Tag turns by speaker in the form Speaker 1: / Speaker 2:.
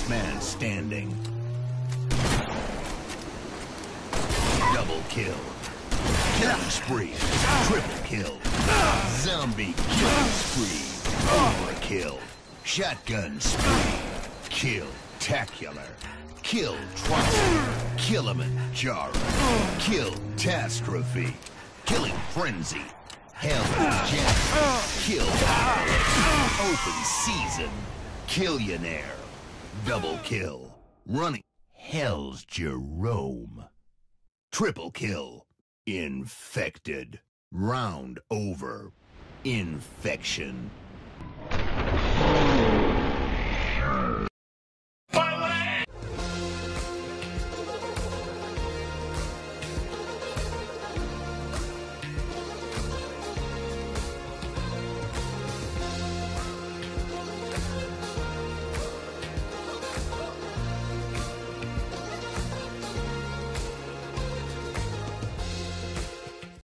Speaker 1: Last man standing. Double kill. Killing spree. Triple kill. Zombie killing spree. Overkill. Shotgun spree. Kill-tacular. Kill-trosser. Kilimanjaro. Kill-tastrophe. Killing frenzy. Hell Jack. Kill. Open season. Killionaire. Double kill. Running. Hell's Jerome. Triple kill. Infected. Round over. Infection.